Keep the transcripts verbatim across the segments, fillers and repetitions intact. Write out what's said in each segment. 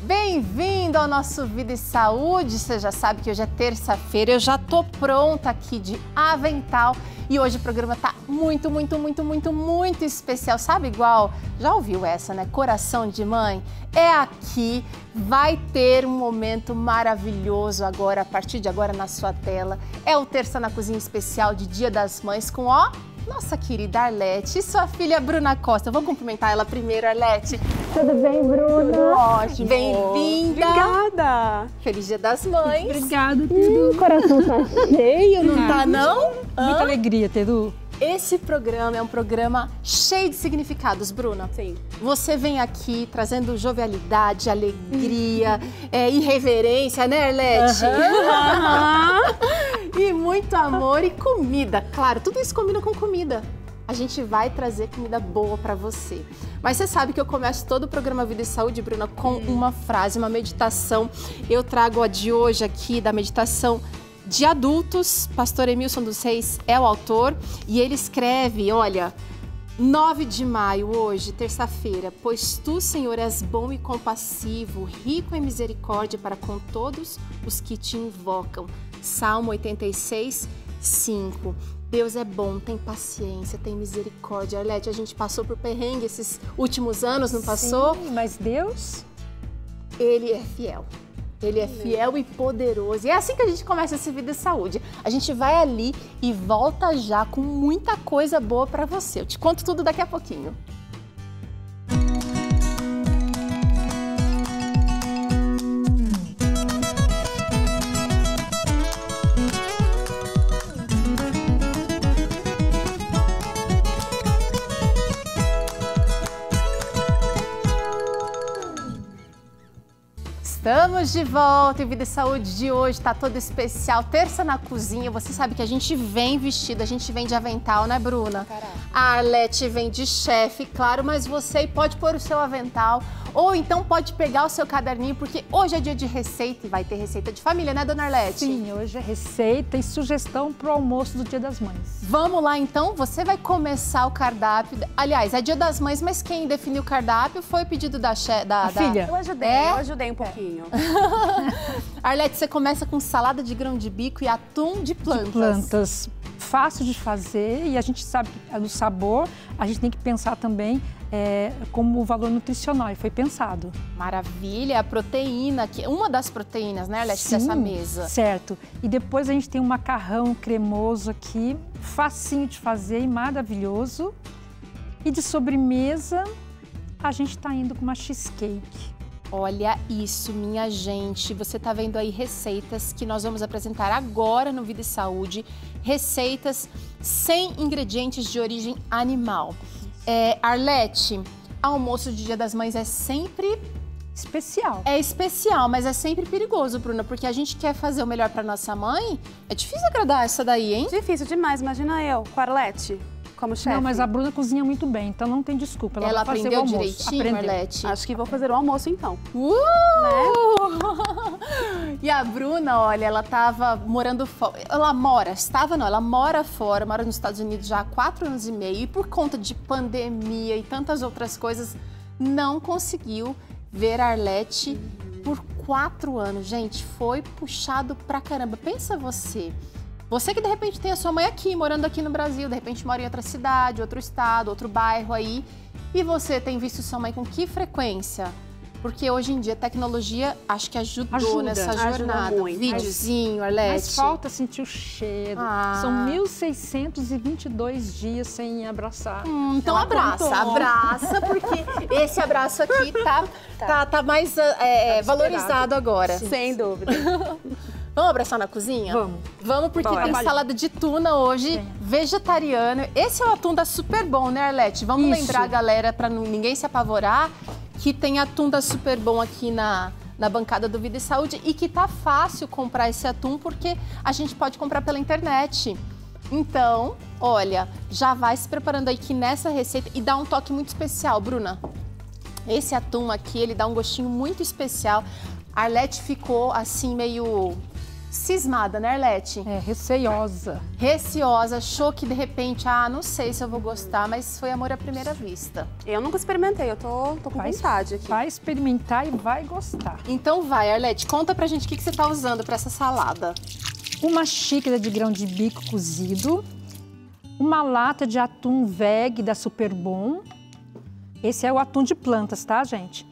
Bem-vindo ao nosso Vida e Saúde. Você já sabe que hoje é terça-feira, eu já tô pronta aqui de avental e hoje o programa tá muito, muito, muito, muito, muito especial. Sabe igual? Já ouviu essa, né? Coração de mãe? É aqui, vai ter um momento maravilhoso agora, a partir de agora na sua tela. É o Terça na Cozinha especial de Dia das Mães com, ó, nossa querida Arlete e sua filha Bruna Costa. Vamos cumprimentar ela primeiro, Arlete. Tudo bem, Bruna? Tudo ótimo. Bem-vinda. Obrigada. Feliz Dia das Mães. Obrigada, Tedu. O coração tá cheio, não tá não? Muita Hã? alegria, Tedu. Esse programa é um programa cheio de significados, Bruna. Sim. Você vem aqui trazendo jovialidade, alegria, é, irreverência, né, Arlete? Uhum. E muito amor e comida, claro, tudo isso combina com comida. A gente vai trazer comida boa para você. Mas você sabe que eu começo todo o programa Vida e Saúde, Bruna, com uma frase, uma meditação. Eu trago a de hoje aqui, da meditação de adultos. Pastor Emilson dos Reis é o autor e ele escreve, olha, nove de maio, hoje, terça-feira, pois tu, Senhor, és bom e compassivo, rico em misericórdia para com todos os que te invocam. Salmo oitenta e seis, cinco. Deus é bom, tem paciência, tem misericórdia. Arlete, a gente passou por perrengue esses últimos anos, não passou? Sim, mas Deus? Ele é fiel. Ele é fiel e poderoso. E é assim que a gente começa esse Vida e Saúde. A gente vai ali e volta já com muita coisa boa para você. Eu te conto tudo daqui a pouquinho. Estamos de volta e Vida e Saúde de hoje está todo especial, terça na cozinha. Você sabe que a gente vem vestido, a gente vem de avental, né, Bruna? Caraca. A Arlete vem de chefe, claro, mas você pode pôr o seu avental ou então pode pegar o seu caderninho, porque hoje é dia de receita e vai ter receita de família, né, dona Arlete? Sim, hoje é receita e sugestão para o almoço do Dia das Mães. Vamos lá, então, você vai começar o cardápio. Aliás, é Dia das Mães, mas quem definiu o cardápio foi o pedido da, che... da, a da... filha. Eu ajudei, é? eu ajudei um pouquinho. Arlete, você começa com salada de grão de bico e atum de plantas. De plantas. Fácil de fazer e a gente sabe do sabor, a gente tem que pensar também é, como o valor nutricional, e foi pensado. Maravilha, a proteína, que uma das proteínas, né, Arlete, Sim, dessa mesa. Certo. E depois a gente tem um macarrão cremoso aqui, facinho de fazer e maravilhoso. E de sobremesa, a gente está indo com uma cheesecake. Olha isso, minha gente, você tá vendo aí receitas que nós vamos apresentar agora no Vida e Saúde, receitas sem ingredientes de origem animal. É, Arlete, almoço de Dia das Mães é sempre... especial. É especial, mas é sempre perigoso, Bruna, porque a gente quer fazer o melhor para nossa mãe. É difícil agradar essa daí, hein? Difícil demais, imagina eu, com a Arlete, como chefe. Não, mas a Bruna cozinha muito bem, então não tem desculpa. Ela, Ela vai fazer aprendeu o almoço. direitinho, aprendeu. Arlete? Acho que vou fazer o almoço então. Uh! Né? E a Bruna, olha, ela tava morando fora. Ela mora, estava não, ela mora fora, mora nos Estados Unidos já há quatro anos e meio. E por conta de pandemia e tantas outras coisas, não conseguiu ver a Arlete por quatro anos. Gente, foi puxado pra caramba. Pensa você. Você que de repente tem a sua mãe aqui, morando aqui no Brasil, de repente mora em outra cidade, outro estado, outro bairro aí. E você tem visto sua mãe com que frequência? Porque hoje em dia a tecnologia acho que ajudou Ajuda, nessa ajuda jornada. muito. Videozinho, Arlete. Mas falta sentir o cheiro. Ah. São mil seiscentos e vinte e dois dias sem abraçar. Hum, então Ela abraça, contou. abraça, porque esse abraço aqui tá, tá. tá, tá mais é, tá valorizado agora. Sim. Sem dúvida. Vamos abraçar na cozinha? Vamos. Vamos, porque Bora. tem salada de tuna hoje, Sim. vegetariano. Esse é o atum da Super Bom, né, Arlete? Vamos Isso. lembrar, galera, para ninguém se apavorar, que tem atum da Super Bom aqui na, na bancada do Vida e Saúde e que tá fácil comprar esse atum porque a gente pode comprar pela internet. Então, olha, já vai se preparando aí que nessa receita e dá um toque muito especial, Bruna. Esse atum aqui, ele dá um gostinho muito especial. A Arlete ficou assim meio... cismada, né, Arlete? É, receiosa. Receosa, achou que de repente, ah, não sei se eu vou gostar, mas foi amor à primeira vista. Eu nunca experimentei, eu tô, tô com Vai, vontade aqui. vai experimentar e vai gostar. Então vai, Arlete, conta pra gente o que, que você tá usando pra essa salada. Uma xícara de grão de bico cozido, uma lata de atum veg da Superbom. Esse é o atum de plantas, tá, gente?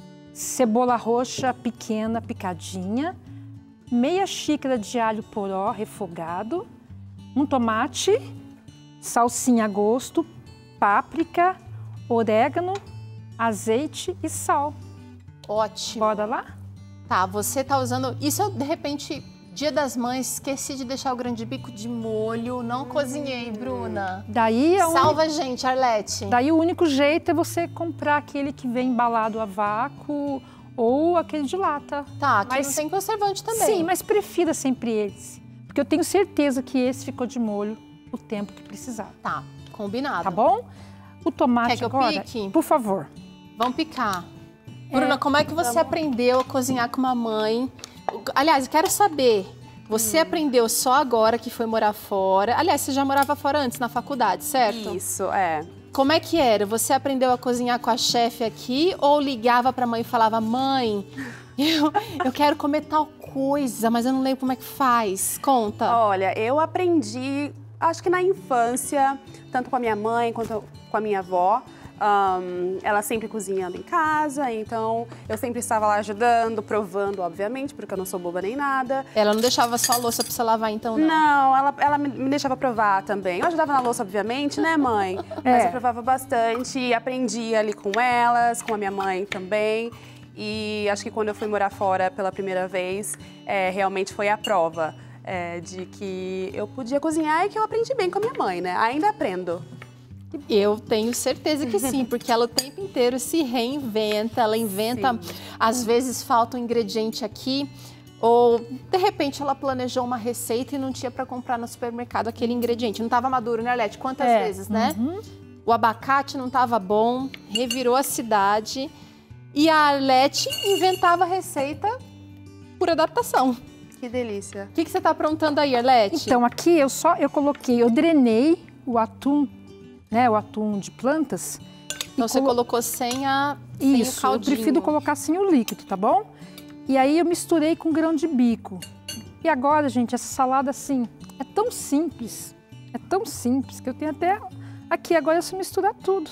Cebola roxa pequena picadinha, meia xícara de alho poró refogado, um tomate, salsinha a gosto, páprica, orégano, azeite e sal. Ótimo. Bora lá? Tá, você tá usando... Isso eu, de repente, Dia das Mães, esqueci de deixar o grão de bico de molho, não cozinhei, Bruna. Daí, é Salva a gente, Arlete. Daí o único jeito é você comprar aquele que vem embalado a vácuo ou aquele de lata. Tá, que Mas- não tem conservante também. Sim, mas prefira sempre esse. Porque eu tenho certeza que esse ficou de molho o tempo que precisar. Tá, combinado. Tá bom? O tomate Quer que eu agora, pique? por favor. Vamos picar. Bruna, como é que você aprendeu a cozinhar com uma mãe? Aliás, eu quero saber, você aprendeu só agora que foi morar fora? Aliás, você já morava fora antes, na faculdade, certo? Isso, é. Como é que era? Você aprendeu a cozinhar com a chefe aqui ou ligava pra mãe e falava, mãe, eu, eu quero comer tal coisa, mas eu não lembro como é que faz? Conta. Olha, eu aprendi, acho que na infância, tanto com a minha mãe quanto com a minha avó. Um, ela sempre cozinhando em casa, então eu sempre estava lá ajudando, provando, obviamente, porque eu não sou boba nem nada. Ela não deixava só a louça pra você lavar, então, não? Não, ela, ela me me deixava provar também. Eu ajudava na louça, obviamente, né, mãe? Mas eu provava bastante e aprendi ali com elas, com a minha mãe também. E acho que quando eu fui morar fora pela primeira vez, é, realmente foi a prova é, de que eu podia cozinhar e que eu aprendi bem com a minha mãe, né? Ainda aprendo. Eu tenho certeza que sim, porque ela o tempo inteiro se reinventa, ela inventa, Sim. às vezes falta um ingrediente aqui, ou de repente ela planejou uma receita e não tinha para comprar no supermercado aquele ingrediente. Não estava maduro, né, Arlete? Quantas É, vezes, né? uhum. O abacate não estava bom, revirou a cidade e a Arlete inventava a receita por adaptação. Que delícia. O que, que você está aprontando aí, Arlete? Então aqui eu só eu coloquei, eu drenei o atum, né, o atum de plantas. então e você colo- colocou sem, a, sem o Isso, eu caldinho. prefiro colocar assim o líquido, tá bom? E aí eu misturei com grão de bico. E agora, gente, essa salada assim, é tão simples, é tão simples que eu tenho até... Aqui, agora é só misturar tudo.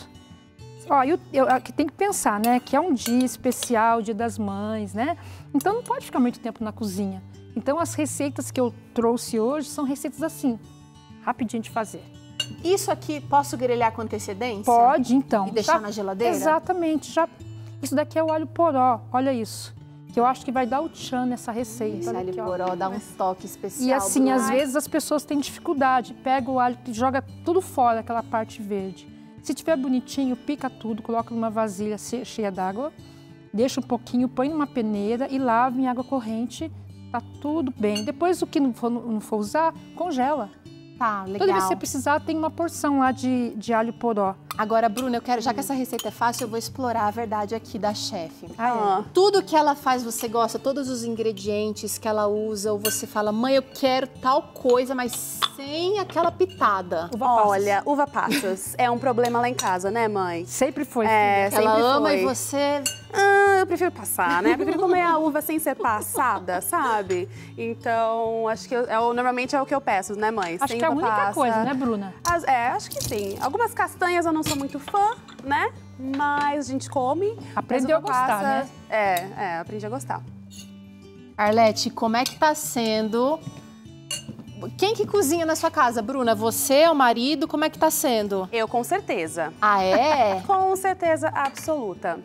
Ó, eu, eu aqui tem que pensar, né, que é um dia especial, Dia das Mães, né? Então não pode ficar muito tempo na cozinha. Então as receitas que eu trouxe hoje são receitas assim, rapidinho de fazer. Isso aqui, posso grelhar com antecedência? Pode, então. E deixar Já- na geladeira? Exatamente. Já... Isso daqui é o alho poró, olha isso. Que eu acho que vai dar o tchan nessa receita. Esse Olha alho aqui, ó. poró dá um toque especial. E assim, Bruna. às vezes as pessoas têm dificuldade. Pega o alho e joga tudo fora, aquela parte verde. Se tiver bonitinho, pica tudo, coloca numa vasilha che- cheia d'água, deixa um pouquinho, põe numa peneira e lava em água corrente. Tá tudo bem. Depois, o que não for, não for usar, congela. Tá, legal. Toda vez que você precisar, tem uma porção lá de, de alho poró. Agora, Bruna, eu quero, já que essa receita é fácil, eu vou explorar a verdade aqui da chefe. Ah, é. Tudo que ela faz, você gosta, todos os ingredientes que ela usa, ou você fala, mãe, eu quero tal coisa, mas sem aquela pitada. Uva passas. Olha, uva passas é um problema lá em casa, né, mãe? Sempre foi. É, filha. Ela sempre ama foi. e você... Ah, eu prefiro passar, né? Eu prefiro comer a uva sem ser passada, sabe? Então, acho que eu, é, o- normalmente é o que eu peço, né, mãe? Acho Sem que é a uva única passa. coisa, né, Bruna? As- é, acho que sim. Algumas castanhas eu não sou muito fã, né? Mas a gente come. Aprendeu Mas a uva gostar, passa- né? É, é, aprendi a gostar. Arlete, como é que tá sendo... Quem que cozinha na sua casa, Bruna? Você, o marido? Como é que tá sendo? Eu, com certeza. Ah, é? Com certeza absoluta.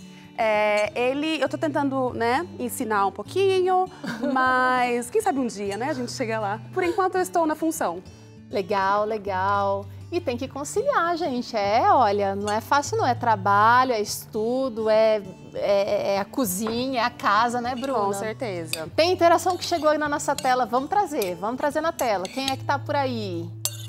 É, ele, eu tô tentando, né, ensinar um pouquinho, mas quem sabe um dia, né, a gente chega lá. Por enquanto eu estou na função. Legal, legal. E tem que conciliar, gente. É, olha, não é fácil, não. É trabalho, é estudo, é, é, é a cozinha, é a casa, né, Bruna? Com certeza. Tem interação que chegou aí na nossa tela. Vamos trazer, vamos trazer na tela. Quem é que tá por aí?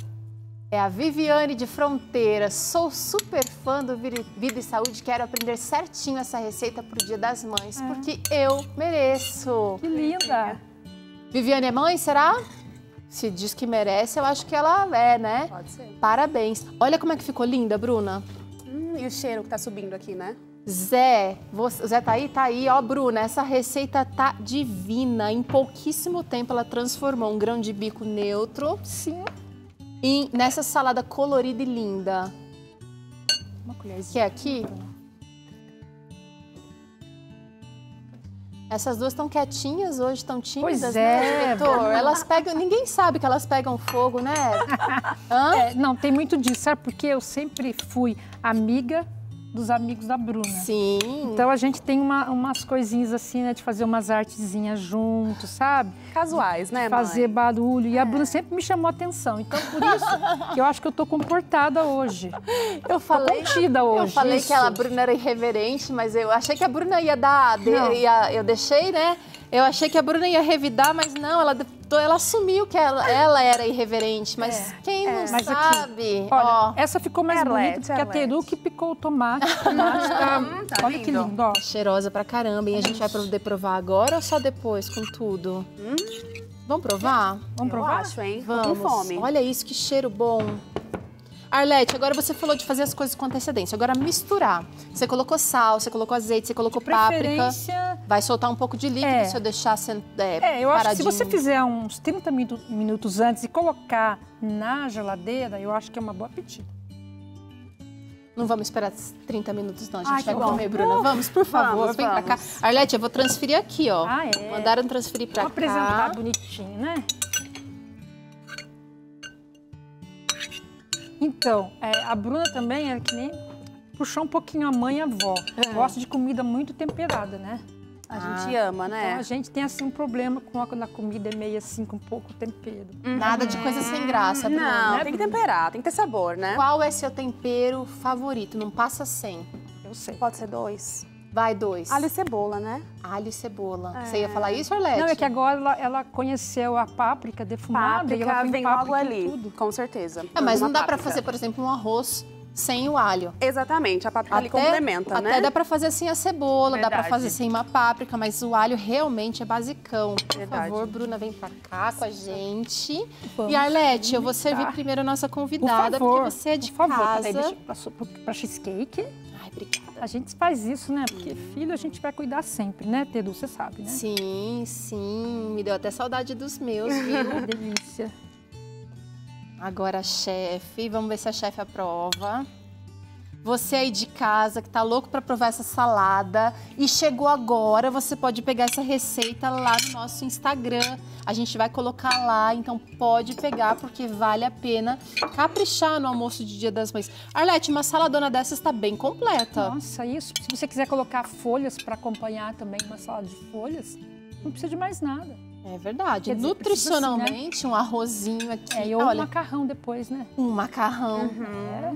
É a Viviane de Fronteira. Sou super fã do Viri- Vida e Saúde. Quero aprender certinho essa receita pro Dia das Mães, porque eu mereço. Que linda! Viviane é mãe, será? Se diz que merece, eu acho que ela é, né? Pode ser. Parabéns. Olha como é que ficou linda, Bruna. Hum, e o cheiro que tá subindo aqui, né? Zé, você, Zé tá aí? Tá aí, ó, Bruna, essa receita tá divina. Em pouquíssimo tempo ela transformou um grão de bico neutro, Sim. em, nessa salada colorida e linda. Uma colherzinha. Quer aqui? Essas duas estão quietinhas hoje, estão tímidas, Pois né, é, diretor? Elas pegam, ninguém sabe que elas pegam fogo, né? Hã? É, não, tem muito disso, sabe? Porque eu sempre fui amiga dos amigos da Bruna. Sim. Então a gente tem uma- umas coisinhas assim, né? De fazer umas artezinhas juntos, sabe? Casuais, né, Fazer mãe? barulho. E a Bruna sempre me chamou a atenção. Então, por isso que eu acho que eu tô comportada hoje. Eu falei, contida hoje, eu falei isso. que a Bruna era irreverente, mas eu achei que a Bruna ia dar, de- Não. ia- eu deixei, né? Eu achei que a Bruna ia revidar, mas não, ela, ela assumiu que ela, ela era irreverente, mas quem não Mas aqui, sabe? olha, ó, essa ficou mais Arlete, bonita porque a Arlete. Teru que picou o tomate. O tomate tá, tá olha que lindo. lindo, ó. cheirosa pra caramba. E a gente vai poder provar agora ou só depois, com tudo? Vamos provar? Vamos Eu provar? acho, hein? Vamos. Tô com fome. Olha isso, que cheiro bom. Arlete, agora você falou de fazer as coisas com antecedência. Agora misturar. Você colocou sal, você colocou azeite, você colocou páprica. Preferência... Vai soltar um pouco de líquido É. se eu deixar sen- é, É, eu acho que se paradinho. você fizer uns trinta minu- minutos antes e colocar na geladeira, eu acho que é uma boa pedida. Não vamos esperar trinta minutos, não. A gente Ai, vai que bom. comer, Bruna. Vamos, por favor, Vamos, vem pra cá. vamos. Arlete, eu vou transferir aqui, ó. Ah, é? Mandaram transferir pra Vamos apresentar cá. bonitinho, né? Então, é, a Bruna também é que nem puxou um pouquinho a mãe e a avó. É. Gosta de comida muito temperada, né? A gente ama, Então né? a gente tem assim um problema com a, quando a comida é meio assim com pouco tempero. Nada de coisa sem graça, Bruna. Não, né, tem que Bruna? temperar, tem que ter sabor, né? Qual é seu tempero favorito? Não passa sem. Eu sei. Pode ser dois. Vai, dois. Alho e cebola, né? Alho e cebola. É. Você ia falar isso, Arlete? Não, é que agora ela, ela conheceu a páprica defumada e ela Páprica põe vem páprica logo em ali, tudo. com certeza. É, mas Uma não dá pra páprica. fazer, por exemplo, um arroz sem o alho. Exatamente, a páprica ali complementa, até né? dá pra fazer sem a cebola, dá pra Verdade. fazer sem uma páprica, mas o alho realmente é basicão. Por Verdade. favor, Bruna, vem pra cá com a gente. Vamos E Arlete, eu vou servir tá. primeiro a nossa Por convidada, favor, porque você é de por favor, casa. peraí, deixa eu passar para cheesecake. Ai, obrigada. A gente faz isso, né? Porque filho a gente vai cuidar sempre, né, Tedu? Você sabe, né? Sim, sim, me deu até saudade dos meus, viu? Que delícia. Agora, chefe, vamos ver se a chefe aprova. Você aí de casa que tá louco para provar essa salada e chegou agora, você pode pegar essa receita lá no nosso Instagram. A gente vai colocar lá, então pode pegar porque vale a pena caprichar no almoço de Dia das Mães. Arlete, uma saladona dessa está bem completa. Nossa, isso. Se você quiser colocar folhas para acompanhar também uma salada de folhas, não precisa de mais nada. É verdade. Quer dizer, Nutricionalmente, um arrozinho aqui. É, e ou um olha, macarrão depois, né? um macarrão. É.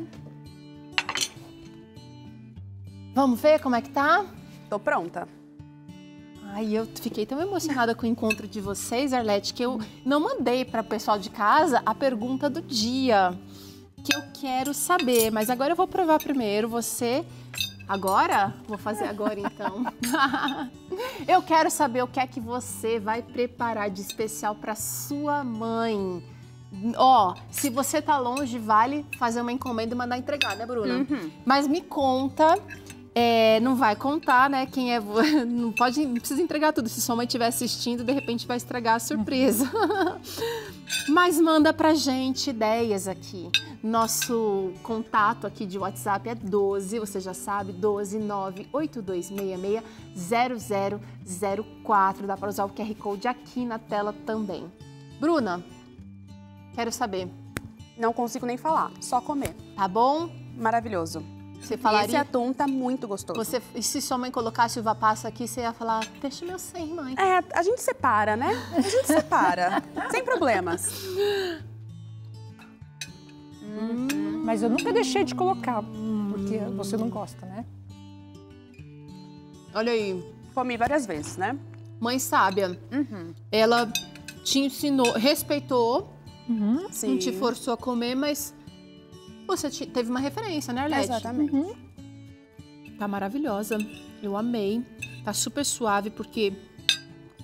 Vamos ver como é que tá? Tô pronta. Ai, eu fiquei tão emocionada com o encontro de vocês, Arlete, que eu não mandei para o pessoal de casa a pergunta do dia, que eu quero saber. Mas agora eu vou provar primeiro. Você... Agora? Vou fazer agora, então. Eu quero saber o que é que você vai preparar de especial para sua mãe. Ó, se você tá longe, vale fazer uma encomenda e mandar entregar, né, Bruna? Uhum. Mas me conta... É, não vai contar, né? Quem é. Não pode, não precisa entregar tudo. Se sua mãe estiver assistindo, de repente vai estragar a surpresa. Mas manda pra gente ideias aqui. Nosso contato aqui de WhatsApp é doze, você já sabe, doze nove oito dois seis seis zero zero zero quatro. Dá para usar o Q R Code aqui na tela também. Bruna, quero saber. Não consigo nem falar, só comer. Tá bom? Maravilhoso. Você Esse falaria. atum tá muito gostoso. Você, e se sua mãe colocasse uva passa aqui, você ia falar, deixa meu sem, mãe. É, a gente separa, né? A gente separa, sem problemas. Mas eu nunca deixei de colocar, porque você não gosta, né? Olha aí, Comi várias vezes, né? mãe sábia. Uhum. Ela te ensinou, respeitou, Sim. não te forçou a comer, mas você te- teve uma referência, né, Arlete? Exatamente. Tá maravilhosa. Eu amei. Tá super suave, porque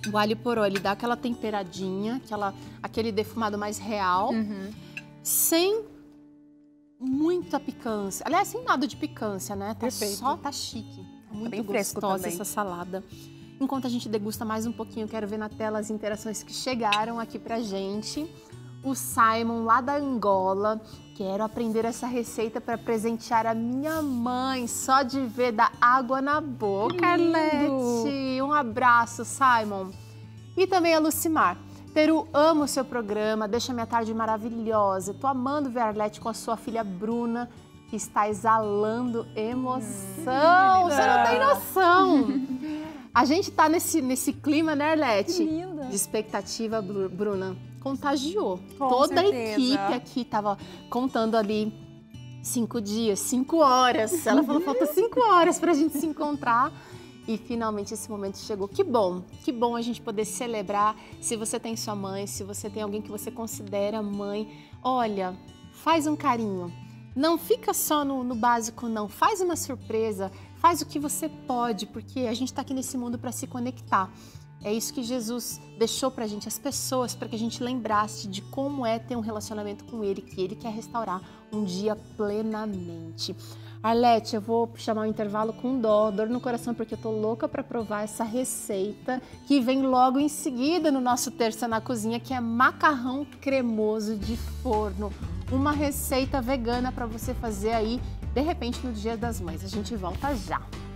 O alho poró, ele dá aquela temperadinha, aquela, aquele defumado mais real, uhum. sem muita picância. Aliás, sem nada de picância, né? Tá Perfeito. Só, tá chique. Tá muito bem fresco gostosa também. essa salada. Enquanto a gente degusta mais um pouquinho, eu quero ver na tela as interações que chegaram aqui pra gente. O Simon, lá da Angola. Quero aprender essa receita para presentear a minha mãe. Só de ver dar água na boca, Arlete. Um abraço, Simon. E também a Lucimar. Peru, amo o seu programa, deixa minha tarde maravilhosa. Tô amando ver a Arlete com a sua filha Bruna, que está exalando emoção. Hum, Você não tem noção. A gente tá nesse, nesse clima, né, Arlete? Que linda. De expectativa, Bruna. Contagiou. Com Toda certeza. a equipe aqui tava contando ali cinco dias, cinco horas. Ela falou, falta cinco horas pra gente se encontrar. E finalmente esse momento chegou. Que bom, que bom a gente poder celebrar. Se você tem sua mãe, se você tem alguém que você considera mãe, olha, faz um carinho. Não fica só no, no básico, não. Faz uma surpresa, faz o que você pode, porque a gente tá aqui nesse mundo para se conectar. É isso que Jesus deixou pra gente, as pessoas, para que a gente lembrasse de como é ter um relacionamento com Ele, que Ele quer restaurar um dia plenamente. Arlete, eu vou chamar o intervalo com dó, dor no coração, porque eu tô louca para provar essa receita que vem logo em seguida no nosso Terça na Cozinha, que é macarrão cremoso de forno. Uma receita vegana para você fazer aí, de repente, no Dia das Mães. A gente volta já.